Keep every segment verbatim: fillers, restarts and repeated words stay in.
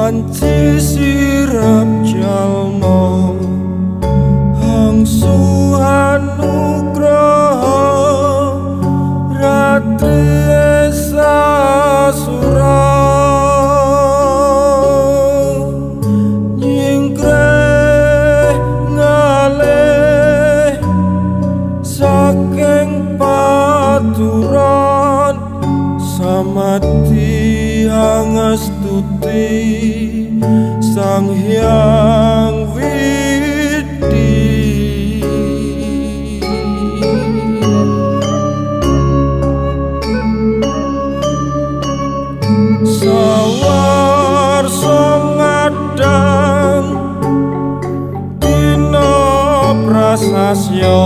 wanci sirap jalma hangsu anugraha ratri sasura nyingkreh ngalih saking paturan samati angastuti Sang Hyang Widi sawar songadang dina prasasya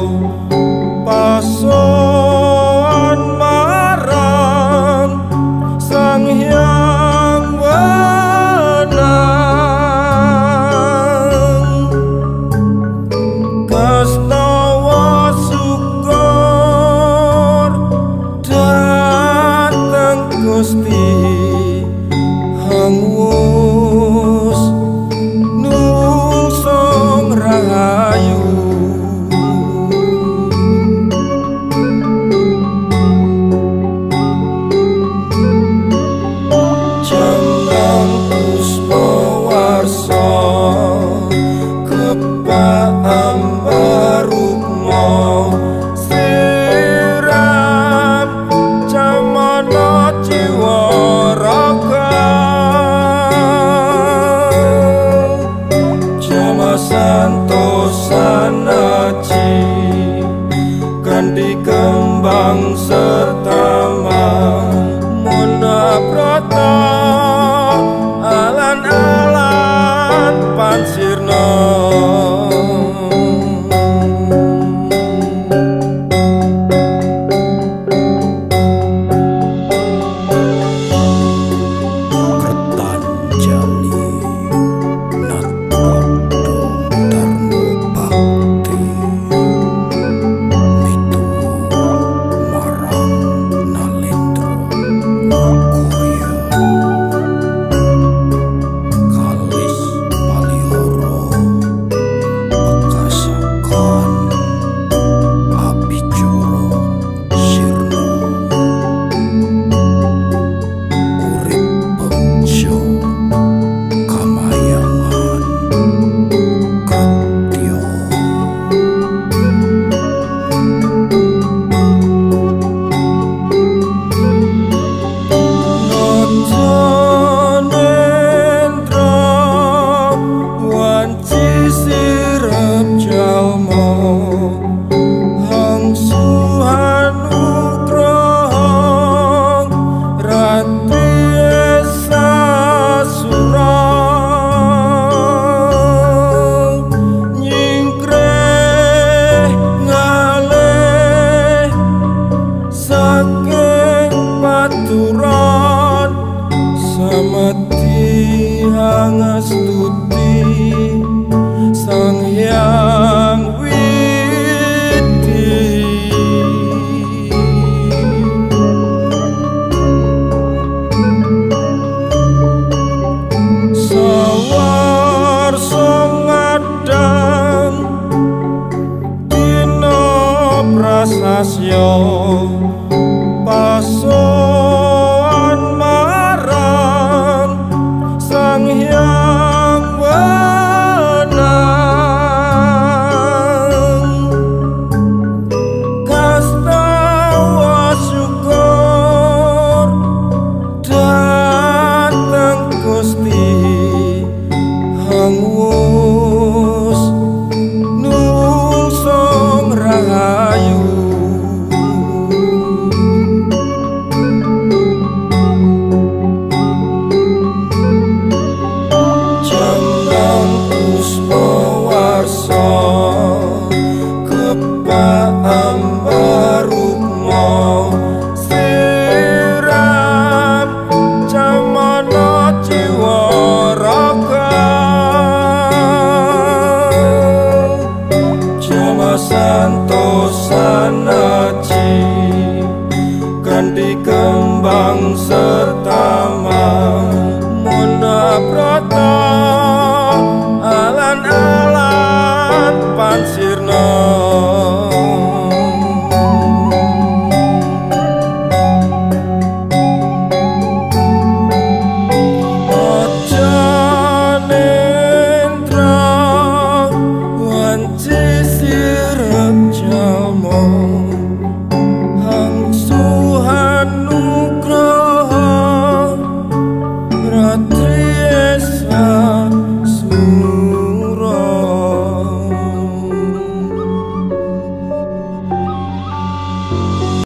pasoan marang Sang Hyang Wenang kastawa syukur dateng Gusti hangwus nungsung rahayu jangan puspa warsa kepaam barukmo sirap jamana jiwa santosanaci kandi kembang sertama monabrata alan-alan pansirna paturan samati angastuti Sang Hyang Widi sawar songadang dina prasasya pasoan marang Sang Hyang Prata alan-alan pansirna Hang Suhan Nugroho Ratu